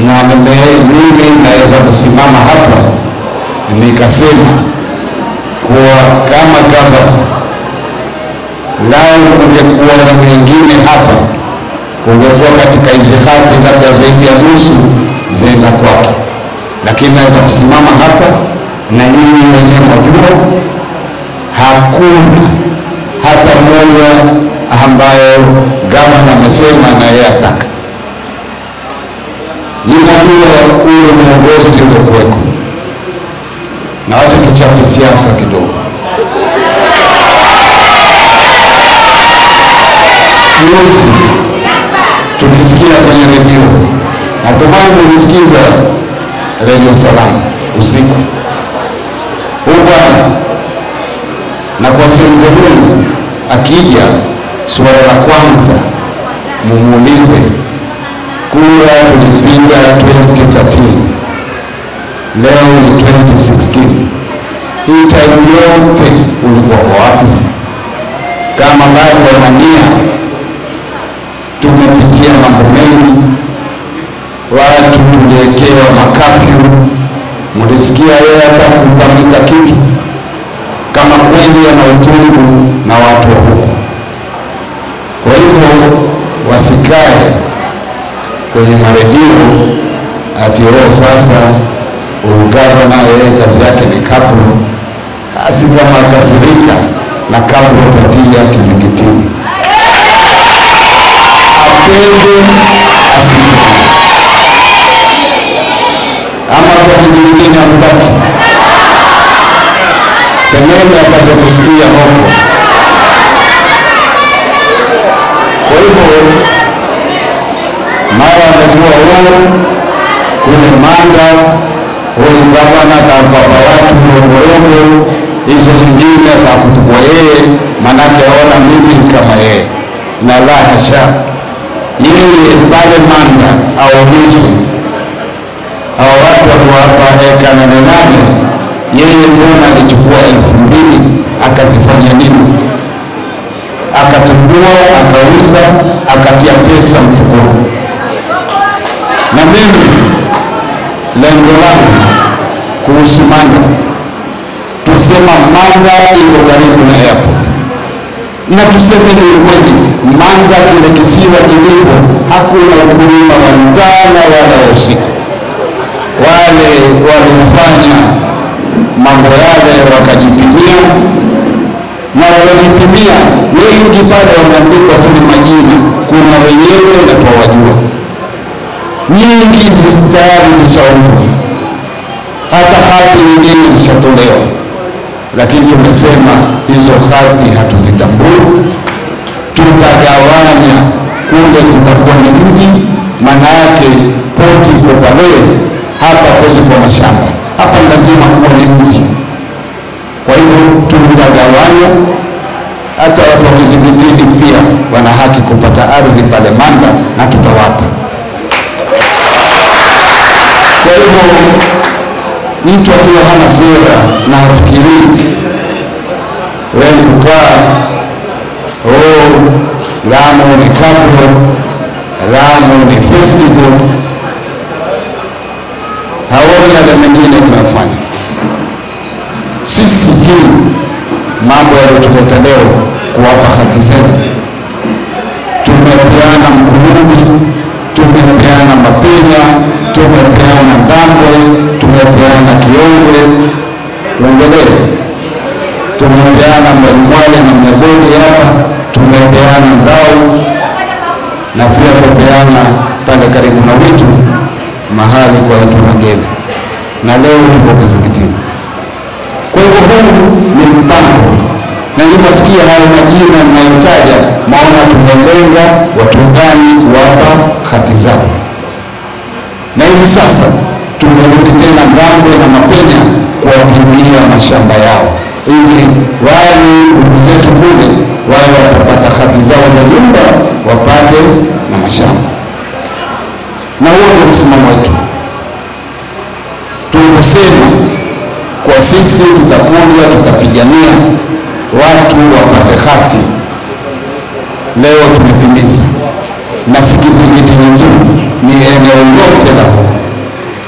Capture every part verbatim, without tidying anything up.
na mimi naweza kusimama hapa nikasema kuwa kama gavana lao kungekuwa na wengine hapa, kungekuwa katika hizi hati labda zaidi ya nusu zenda kwake, lakini naweza kusimama hapa na nyinyi wenyewe mwajua hakuna hata moja ambayo gavana amesema na yeye ataka. Ninajua ule mwongozi uliokuweko, na wacha tuchape siasa kidogo. Juzi tulisikia kwenye redio, natumai mlisikiza Radio Salam usiku huu bwana, na kwa senzehuni akija suala la kwanza mumuulize kura tulipiga twenty thirteen, leo ni twenty sixteen, hii time yote ulikuwa wapi? Kama bado wanania, tumepitia mambo mengi, watu tuliwekewa makafyu, mlisikia yeye hapa kutamka kitu kama kweli ana utungu na watu wa huko. Kwa hivyo wasikae kwenye maredio ati roho sasa ugavana yeye kazi yake ni kabro, asifama kasirika na kabro patia kizingitini, apende asipende, ama kwa kizingitini amtaki semeni apate kusikia huko. Kwa hivyo mara amekuwa huo kule Manda, huyu gavana atakapa watu mrongo, hizo zingine atakutupwa yeye, manake aona mimi kama yeye, na la hasha. Yeye pale Manda aulizwe hao watu wa hapa eka nane nane, yeye mbona alichukua elfu mbili akazifanya nini? Akatukua, akauza, akatia pesa mfukoni. Na mimi lengo langu kuhusu Manda, tusema Manda iko karibu na airport, na tuseme ni ukweli, Manda kile kisiwa kilipo hakuna ukulima wa mchana wala wa usiku. Wale walifanya mambo yale wakajipimia, na walipimia wengi pale wameandikwa tu majina, kuna wenyewe na tuwajua. Nyingi zistari zishauzwa, hata hati nyingine zishatolewa, lakini tumesema hizo hati hatuzitambui, tutagawanya kule kutakuwa ni mji, maana yake poti kwa pale, hapa kozi kwa mashamba, hapa lazima kuwa ni mji. Kwa hivyo tutagawanya, hata watu wa kizingitini pia wana haki kupata ardhi pale Manda na tutawapa. Kwa hivyo mtu akiwa hana sera na hafikiri wewe kukaa oh Lamu ni kabro, Lamu ni festival, haoni yale mengine tunafanya. Sisi hii mambo yaliyotuleta leo kuwapa hati zenu, tumepeana Mkurumbi, tumepeana Mapenya, tumepeana Ndambwe, tumepeana Kiongwe, tuendelee, tumepeana Mwalimwale na Mnyabodi hapa, tumepeana Ndau, na pia tumepeana pale karibu na Witu mahali kwa watu Magebe, na leo tuko Kizingitini. Kwa hivyo huu ni mpango, na nimesikia hayo majina mnayotaja, maona tumelenga watu gani kuwapa hati zao. Na hivi sasa tumerudi tena Ndambwe na Mapenya kuwapimia mashamba yao, ili wale ndugu zetu kule wale watapata hati zao za nyumba, wapate na mashamba. Na huo ndio msimamo wetu. Tuliposema kwa sisi tutakuja, tutapigania watu wapate hati, leo tumetimiza. Na si Kizingitini tu, ni eneo lote la huko.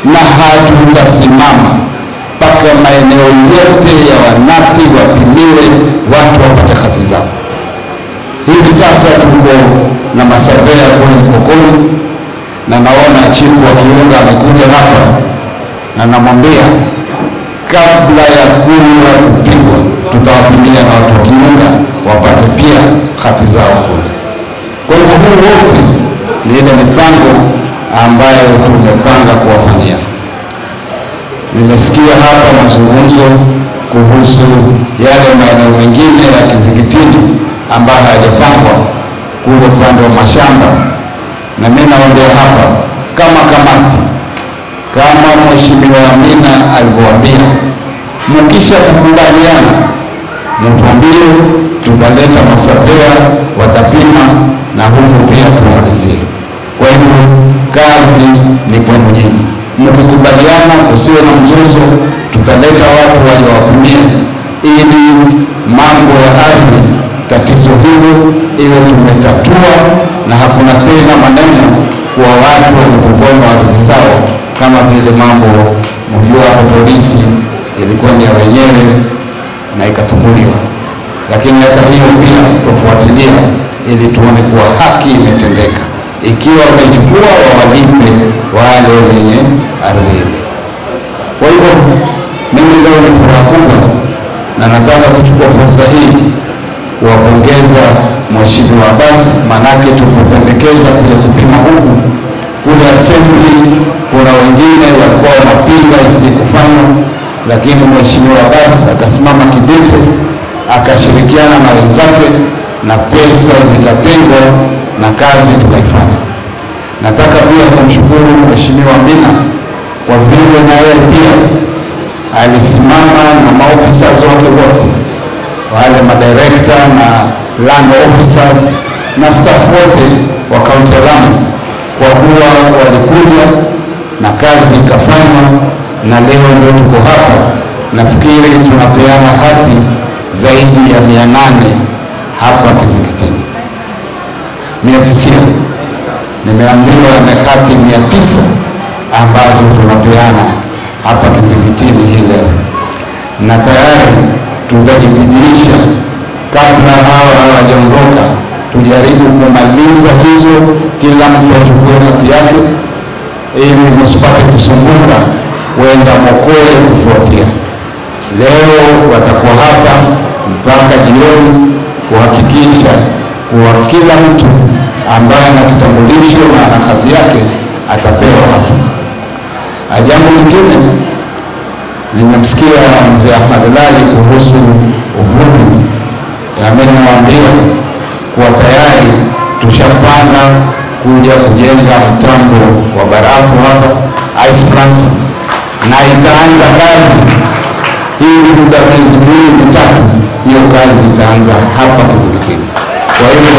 na hatutasimama mpaka maeneo yote ya Wanati wapimiwe, watu wapate hati zao. Hivi sasa tuko na masavea kule Mkokoni, na naona chifu wa Kiunga amekuja hapa, na namwambia kabla ya kura kupigwa tutawapimia na watu wa Kiunga wapate pia hati zao kule. Kwa hivyo huu wote ni ile mipango ambayo tumepanga kuwafanyia. Nimesikia hapa mazungumzo kuhusu yale maeneo mengine ya Kizingitini ambayo hayajapangwa kule upande wa mashamba, na mimi naomba hapa kama kamati, kama Mheshimiwa Amina alivyowaambia, mkisha kukubaliana mtuambie, tutaleta masavea watapima na huko pia tumalizie. Kwa hivyo kazi ni kwenu nyinyi. Mkikubaliana usiwe na mzozo, tutaleta watu waje wapimie ili mambo ya ardhi, tatizo hilo ile tumetatua, na hakuna tena maneno kwa watu walipokonywa ardhi zao kama vile mambo mjua hapo polisi ilikuwa ni ya wenyewe na ikatukuliwa. Lakini hata hiyo pia tufuatilia ili tuone kuwa haki imetendeka. Ikiwa wamechukua wawalipe wale wenye ardhi ile. Kwa hivyo mimi leo ni furaha kubwa, na nataka kuchukua fursa hii kuwapongeza Mheshimiwa Abbas, manake tulipopendekeza kuja kupima huku kule assembly, kuna wengine walikuwa wanapinga isije kufanywa, lakini Mheshimiwa Abbas akasimama kidete, akashirikiana na wenzake na pesa zikatengwa na kazi tukaifanya. Nataka pia kumshukuru Mheshimiwa Amina kwa vile na yeye pia alisimama na maofisa wake wote, wale madirekta na land officers na staff wote wa kaunti ya Lamu, kwa kuwa walikuja na kazi ikafanywa, na leo ndio tuko hapa. Nafikiri tunapeana hati zaidi ya mia nane hapa Kizingitini, mia tisa. Nimeambiwa na hati mia tisa ambazo tunapeana hapa Kizingitini hii leo, na tayari tutajibidiisha kabla hawa hawajaondoka, tujaribu kumaliza hizo, kila mtu achukue hati yake ili msipate kusumbuka wenda mokoe kufuatia. Leo watakuwa hapa mpaka jioni kuhakikisha kuwa kila mtu ambaye ana kitambulisho na ana hati yake atapewa hapa. Jambo lingine, nimemsikia mzee Ahmad Lali kuhusu uvuvi, na mimi nawaambia kuwa tayari tushapanga kuja kujenga mtambo wa barafu hapa, ice plant, na itaanza kazi hii muda miezi miwili mitatu, hiyo kazi itaanza hapa Kizingitini. Kwa hivyo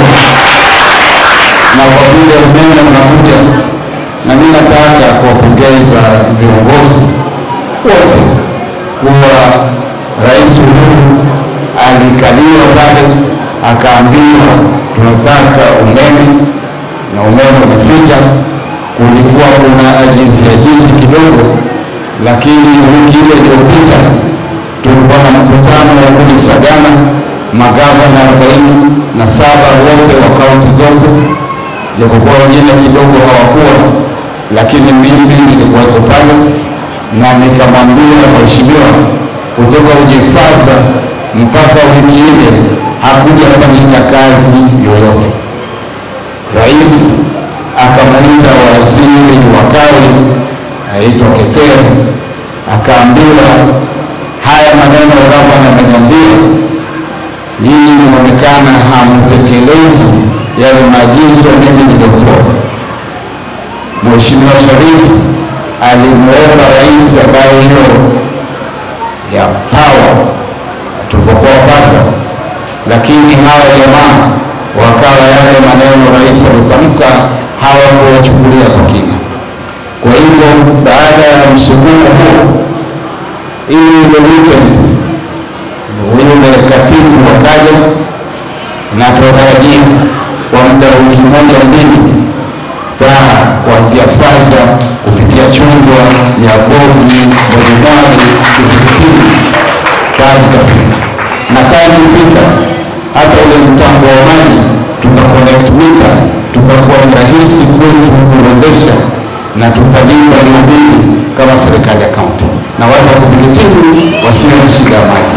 na kwa vile umeme unakuja, na mimi nataka kuwapongeza viongozi wote kuwa Rais Uhuru alikaliwa pale akaambiwa tunataka umeme, na umeme umefika. Kulikuwa kuna ajizi ajizi kidogo, lakini wiki ile iliyopita tulikuwa na mkutano wa kule Sagana, magavana arobaini na saba wote wa kaunti zote, japokuwa wengine kidogo hawakuwa, lakini mimi nilikuwa pale, na nikamwambia mheshimiwa, kutoka ujifaza mpaka wiki ile hakujafanyika kazi yoyote. Rais akamwita waziri wa kawi aitwa Ketero, akaambiwa haya maneno kama ameniambia, hili inaonekana hamtekelezi yale maagizo mimi nilitoa. Mheshimiwa Sharif alimuomba rais habari hiyo ya power tulipokuwa fasa, lakini hawa jamaa wakawa yale maneno rais alitamka hawakuyachukulia kwa kina. Kwa hivyo baada ya msukumo huo, ili ile weekend yule katibu wakaja, na tunatarajia kwa muda wiki moja mbili taa kuanzia Faza kupitia Chungwa Nyabogi, Mbojimwari, Kizingitini, kazi tafika. Na kazi fika, hata ule mtambo wa maji, tutaconnect meter, tutakuwa ni rahisi kwetu kuendesha na tutalipa hiyo bili kama serikali ya kaunti. Na watu wa Kizingitini wasiwe na shida ya maji.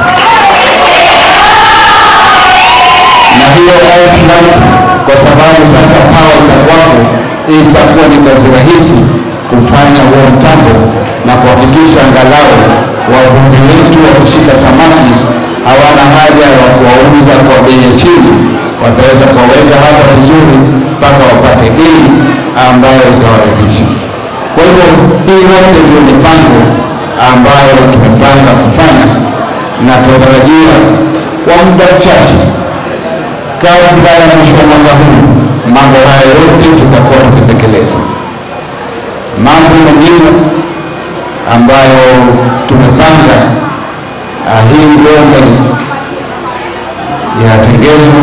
Na hiyo Iceland, kwa sababu sasa pawa itakuwapo, itakuwa ni kazi rahisi kufanya huo mtambo na kuhakikisha angalau wavuvi wetu wakishika samaki hawana haja ya kuwauza kwa bei ya chini, wataweza kuwaweka hapa vizuri mpaka wapate bei ambayo itawaridhisha. Kwa hivyo hii yote ndio mipango ambayo tumepanga kufanya, na tunatarajia kwa muda mchache kabla ya mwisho wa mwaka huu mambo haya yote tutakuwa tukitekeleza. Mambo mengine ambayo tumepanga, uh, hii ngome inatengezwa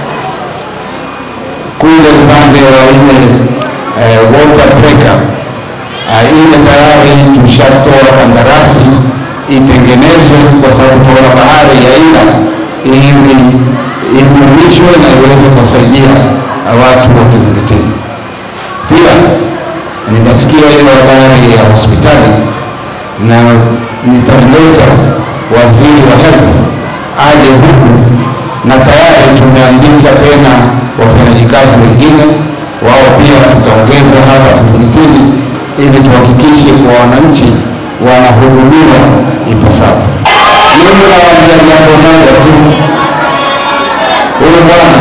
kule upande wa ile uh, water breaker. Uh, ile tayari tushatoa kandarasi itengenezwe, kwa sababu tunaona bahari ya Ila ili idumishwe na iweze kusaidia watu wa Kizingitini. Pia nimesikia ile habari ya hospitali, na nitamleta waziri wa health aje huku, na tayari tumeandika tena wafanyakazi wengine wao pia tutaongeza hapa Kizingitini ili tuhakikishe kwa wananchi wanahudumiwa ipasavyo. Mimi nawaambia jambo moja tu, huyu bwana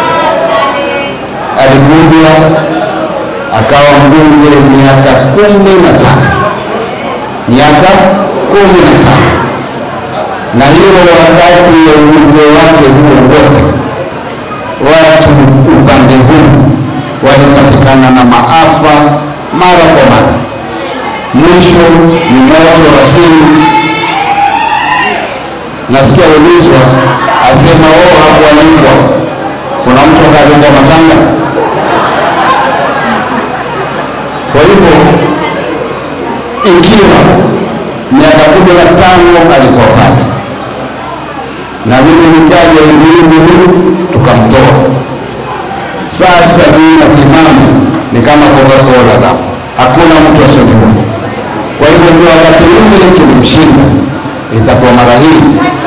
alikuja akawa mbunge miaka kumi na tano, miaka kumi na tano, na hiyo wakati ya ubunge wake huo wote watu upande huu walipatikana na maafa mara kwa mara. Mwisho ni moto wa simu. Nasikia ulizwa asema wao hakualipwa. Kuna mtu akalipwa matanga? Kwa hivyo ikiwa miaka kumi na tano alikuwa pale, na mimi nikaja Uluru tukamtoa. Sasa hii na timamu ni kama Coca-Cola damu, hakuna mtu asiyejua. Kwa hivyo tu wakati ule tulimshinda, itakuwa mara hii.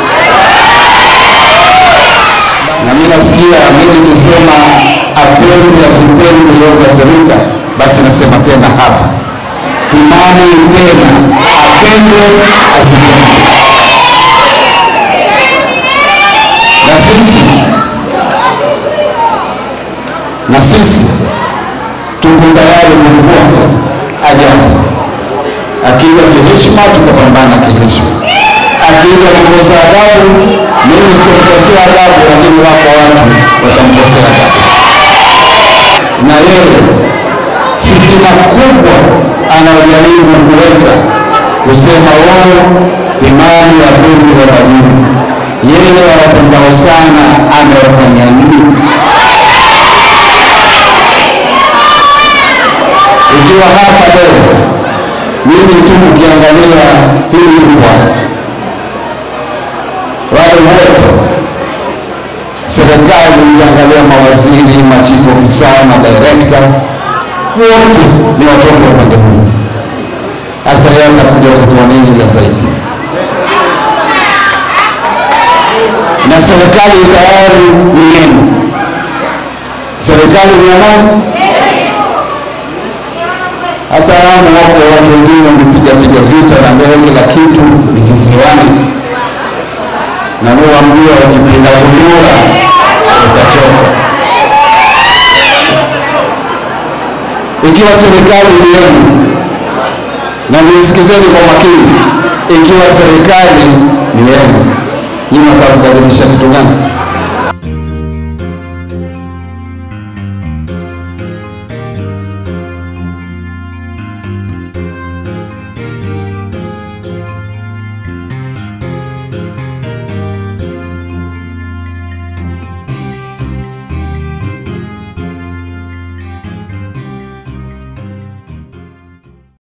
Na mimi nasikia mimi nikisema apendi asipendi yokasirika, basi nasema tena hapa timani tena, apende asipendi. Na sisi na sisi tuko tayari kumfuata ajabu. Akija kiheshima tutapambana kiheshima, akija kukosa adabu mimi sitakosea adabu, lakini wako watu watamkosea adabu. Na yeye fitina kubwa anajaribu kuweka kusema wao timani ya bunge la Bajuni, yeye wanapendao sana amewafanyia nini? Ikiwa hapa leo mimi tu ukiangalia hili kubwa, wale wote serikali ukiangalia mawaziri, machifu ofisa, madirekta, wote ni watoto wa upande huu. Sasa yeye atakuja kutoa nini la zaidi? Na serikali tayari ni yenu. Serikali ni ya nani? Hata hamu wako watu wengine wamepiga piga vita na mbele kila kitu ni visiwani. Na muambia ukipinda kudura utachoka. Ikiwa serikali ni yenu, na nisikizeni kwa makini, ikiwa serikali ni yenu, nyinyi mtabadilisha kitu gani?